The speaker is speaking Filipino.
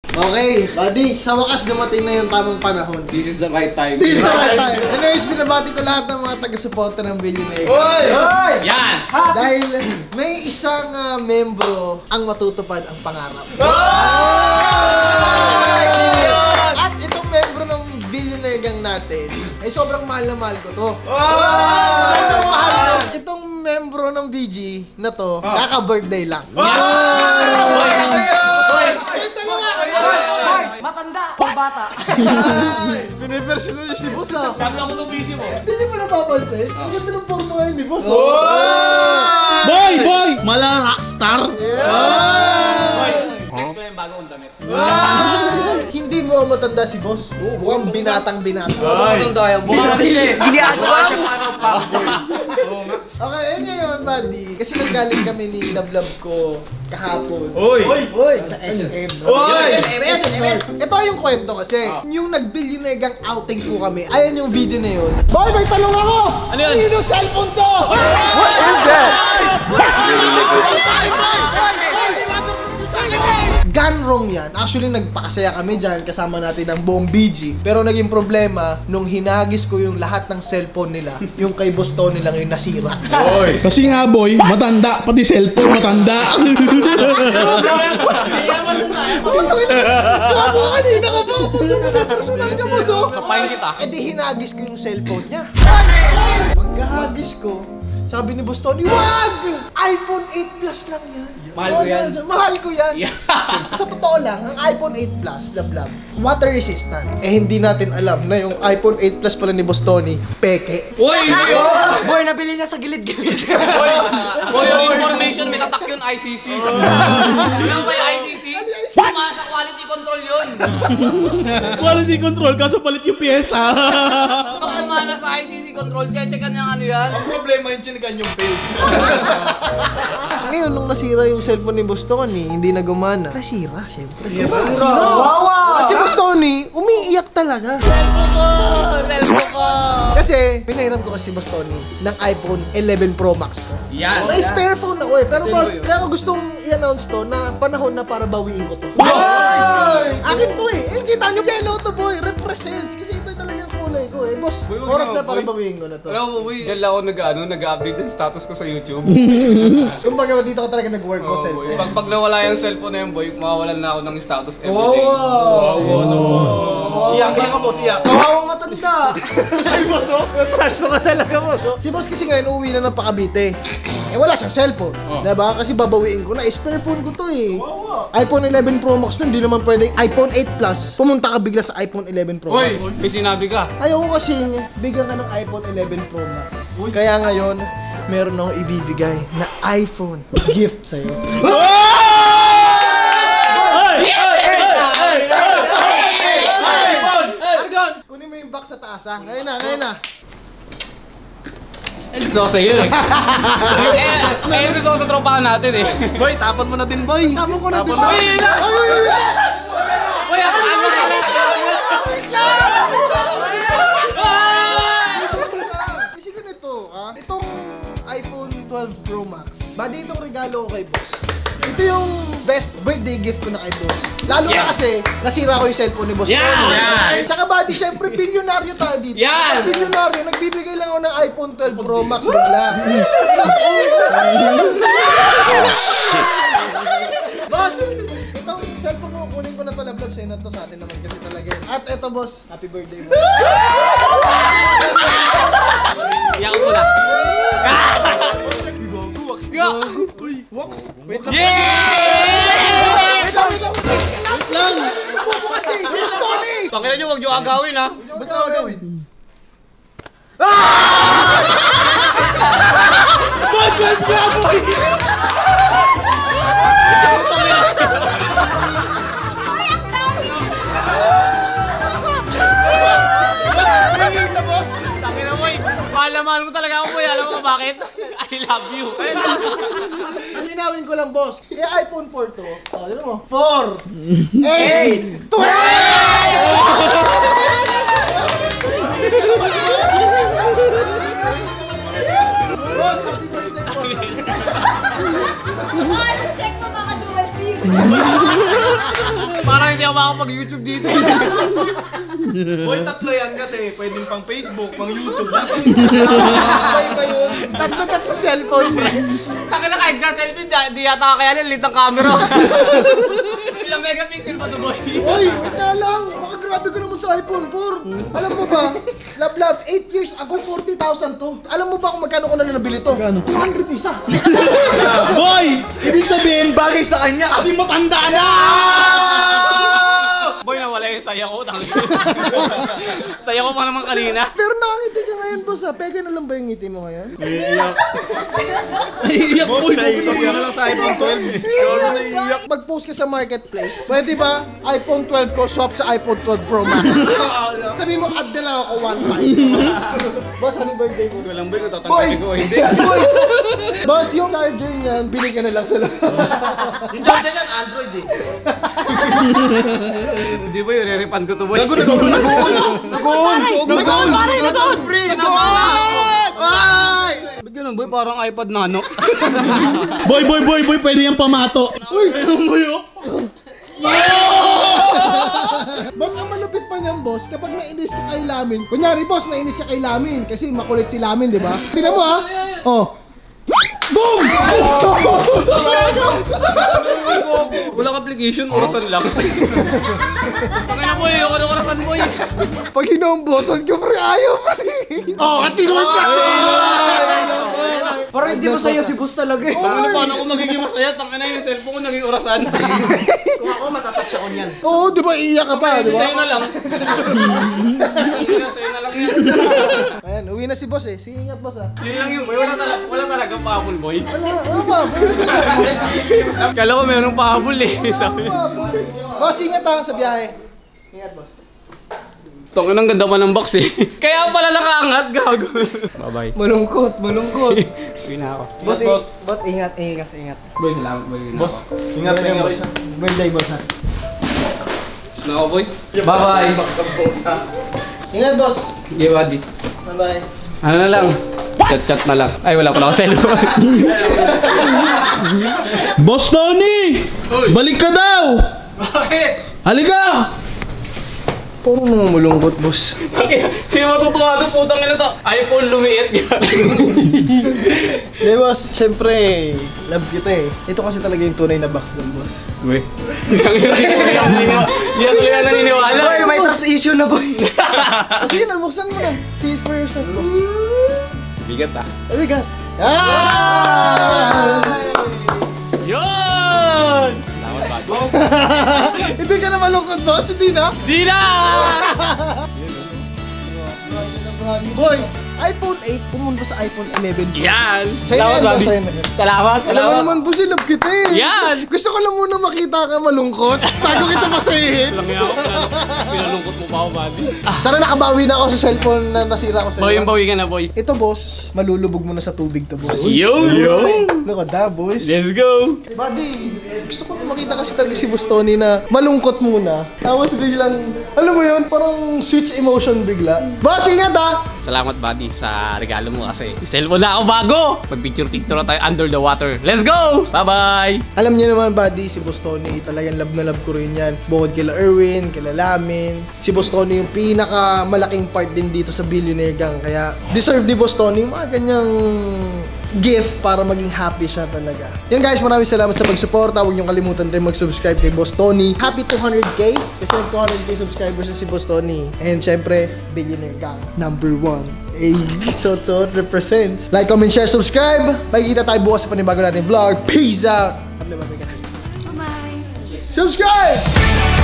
Okay, buddy, sa wakas dumating na yung tamang panahon. This is the right time. This is the right time. Anyways, binabati ko lahat ng mga taga-suporta ng Billionaire. Oy! Oy! Yan! Dahil may isang membro ang matutupad ang pangarap. At itong membro ng Billionaire Gang natin ay sobrang mahal na mahal ko to. Sobrang mahal na. Itong membro ng BG na to, kaka-birthday lang. Matanda! Bata! Pinipersonal niya si Boss ah. Sabi ako itong busy mo. Hindi mo napapansin? Ang ganda ng forma ngayon ni Boss. Boy! Boy! Mala rockstar! Boy, next ko yung bagong damit. Hindi mo matanda si Boss. Mukhang binatang-binata. Matanda yung boy. Mukha siya parang pangboy. Okay, ngayon, buddy. Kasi nanggaling kami ni Lablab ko kahapon. Oy! Sa SM. Oy! Ito yung kwento kasi. Yung nag-Billionaire Gang outing po kami. Ayan yung video na yun. Boy, may talong ako! Ano yun? Ano yung cellphone to? What is that? Gone wrong yan. Actually, nagpakasaya kami dyan kasama natin ang buong BG. Pero naging problema, nung hinagis ko yung lahat ng cellphone nila, yung kay Boss Tony lang yung nasira. Oy! Kasi nga boy, matanda, pati cellphone matanda. Gago kanina ka ba? Personal ka, Boss. Sapayin kita. Eh di hinagis ko yung cellphone niya. Pagkahagis ko, sabi ni Boss Tony, wag! iPhone 8 Plus lang yan. Mahal ko yan. Mahal ko yan. Sa totoo lang, ang iPhone 8 Plus, lablab, water resistant. Eh hindi natin alam na yung iPhone 8 Plus pala ni Boss Tony, peke. Uy! Hindi yun! Boy, nabili niya sa gilid-gilid. Boy, yung information, may tatak yun ICC. Alam ba yung ICC? Suma sa quality control yun. Quality control, kaso palit yung pyesa. Pag kumana sa ICC control, checkan niya ano yan. Ang problema yung chinikan yung page. Ngayon, nung nasira yung cellphone ni Boss Tony, hindi na gumana. Nasira, syempre. Wawa! Kasi Boss Tony, umiiyak talaga. Cellphone ko! Cellphone ko! Kasi, pinahiram ko kasi Boss Tony ng iPhone 11 Pro Max ko. Yan! May spare phone ako eh. Pero boss, kaya ko gustong i-announce to na panahon na para bawiin ko to. Akin to eh. Eh, kita nyo, yellow to boy. Represents. Kasi ito talaga yung kulay ko eh. Boss, oras na para bawiin ko na to. Alam mo, boy, dyan lang ako nag-update ng status ko sa YouTube. Kumbaga, dito ko talaga nag-work ko Oh, boy. cellphone. Pag nawala yung cellphone na yun, boy, mawawalan na ako ng status everyday. Iyak ka boss, iyak. Kawawang matanda! Ay, boss, oh. Trash ka talaga, boss. Oh. Si boss kasi ngayon, uuwi na ng Pakabite. Eh, wala siyang cellphone. Diba? Kasi babawiin ko na. Spare phone ko to eh. iPhone 11 Pro Max nun, hindi naman pwedeng iPhone 8 Plus. Pumunta ka bigla sa iPhone 11 Pro Max. Hoy, may sinabi ka. Ayaw ko kasi bigyan ka ng iPhone 11 Pro Max. Kaya ngayon, meron akong ibibigay na iPhone gift sa'yo. Argon! Kunin mo yung box sa taas ha. Ngayon na. Gusto ko sa'yo eh. Gusto ko sa tropahan natin eh. Boy, tapan mo na din boy. Tapon ko na din. Uy, ano ka na? Kasi ganito itong iPhone 12 Pro Max. Bali itong regalo ko kay boss. Ito yung best birthday gift ko na kay boss. Lalo na kasi, nasira ko yung cellphone ni boss. Yan! Tsaka buddy, syempre, bilyonaryo tayo dito. Yan! Bilyonaryo, nagbibigay lang ako ng iPhone 12 Pro Max bigla. Boss, itong cellphone ko, kunin ko na to, lablab sa'yo na to sa atin naman kasi talaga yun. At eto boss, happy birthday mo. Iyak ko na. Wait lang. Yeah! Wait lang. Kasi, si Tony! Pakita nyo, huwag nyo agawin ha. Ba't na gawin? Sabi na boy, mahal mo talaga ako boy. Alam mo kung bakit? I love you. Alinawin ko lang, boss. Eh, iPhone 4 to. Oh, dito mo. 4, 8, 12! Boss, happy birthday po. Check mo baka dual SIM. Parang hindi ako makapag-YouTube dito. Boy, tatlo yan kasi pwedeng pang Facebook, pang YouTube. Iba yun. Tatlo cellphone, pre. Taka na kahit ka selfie, di yata kaya lit ang camera. Ilang megapixel pa to boy? Oy, wala lang. Baka grabe ko naman sa iPhone 4. Alam mo ba, lab, 8 years ago, 40,000 to. Alam mo ba kung magkano ko na nabili to? 200 isa. Boy! Ibig sabihin, bagay sa kanya kasi matanda na! Boy, nawala yung saya ko. Saya ko pa naman kanina. Pero nakangiti ka ngayon, boss ha. Peke na lang ba yung ngiti mo ngayon? Naiiyak boy! Yan na lang sa iPhone 12. Mag-post ka sa marketplace. Pwede ba iPhone 12 ko swap sa iPhone 12 Pro Max? Sabi mo, add na lang ako 1 Boss, happy birthday mo. Walang boy, natatanggalin ko. Hindi. Boss, yung charger niyan, bili ka na lang sa Yung charger yan, Android eh. Hindi boy, re-refund ko to boy. Nag-on! Bigyan ng boy, parang iPad Nano. Boy, pwede yung pamato. Uy! Boss, ang malupit pa niyan, boss, kapag nainis ka kay Lamin, kunyari, boss, nainis ka kay Lamin, kasi makulit si Lamin, di ba? Tingnan mo, ha? Oh. Boom! Walang application, orasan lang. Pangina boy, ako ng orasan boy. Pag hinomboton ko, pre, ayaw, pre! Oh, at least one plus. Parang hindi masaya si boss talaga eh. Paano ako magiging masaya? Tangina yung cellphone ko naging orasan. Kung ako, matatouch ako niyan. Oo, di ba, iiyak ka pa, di ba? Sa'yo na lang. Sa'yo na lang yan. Ayan, uwi na si boss eh. Sige, ingat, boss, ha? Yun lang yun boy, wala talaga pahabol boy. Ano ba? Kala ko mayroong pahabol eh. Sabi. Boss, ingat ha, sa biyahe. Ingat, boss. Tongin ang ganda pa ng box eh. Kaya pala nakaangat, gago. Bye-bye. Malungkot. Uwi na ako. Boss, ingat. Boy, salamat boy. Boss, ingat kayo isa. Birthday, boss, ha? Na ako boy. Bye-bye. Ingat, boss. Okay, buddy. Bye-bye. Ano na lang? Chat na lang. Ay, wala pala ako cellphone. Boss Tony! Balik ka daw! Bakit? Halika! Puro mo malungkot, boss. Sino matutuwa ito? Putang ina to. iPhone lumiit yan. Hindi, boss. Siyempre, love kita eh. Ito kasi talaga yung tunay na box ng boss. Uy. Hindi ako yan naniniwala. Boy, may trust issue na boy. Sige na, buksan mo na. See it for yourself, boss. Bigat ah. There we go. Ah! Yun! Salamat ba? Boss. Hindi ka na malungkot, boss. Hindi na. Di na! Boy, iPhone 8 pumunta sa iPhone 11. Yan! Salamat, buddy. Alam Salamat, mo salamat. naman, boss, love kita eh. Yan! Gusto ko lang muna makita ka malungkot. Bago kita masahin. Lang yan ako. Pinalungkot mo pa ako, buddy. Sana nakabawi na ako sa cellphone na nasira ko sa Boy, yung bawi ka na, boy. Ito, boss, malulubog mo na sa tubig to, boss. Yo! Look at that, boys. Let's go! Buddy, gusto ko makita kasi talaga si Boss Tony na malungkot muna. Tapos biglang, alam mo yun, parang switch emotion bigla. Boss, ingat ha! Salamat, buddy, sa regalo mo kasi. Cellphone na ako bago! Mag-picture-picture na tayo under the water. Let's go! Bye-bye! Alam niyo naman, buddy, si Boss Tony, talagang love na love ko rin yan. Bukod kila Erwin, kila Lamin. Si Boss Tony yung pinakamalaking part din dito sa Billionaire Gang. Kaya deserve ni Boss Tony yung mga ganyang gift para maging happy siya talaga. Yan guys, maraming salamat sa pagsuporta. Huwag niyong kalimutan rin mag-subscribe kay Boss Tony. Happy 200k! Kasi nag-200k subscribers na si Boss Tony. And syempre, Billionaire Gang #1. So represents. Like, comment, share, subscribe. Magkikita tayo bukas sa panibago natin vlog. Peace out! Bye-bye. Subscribe!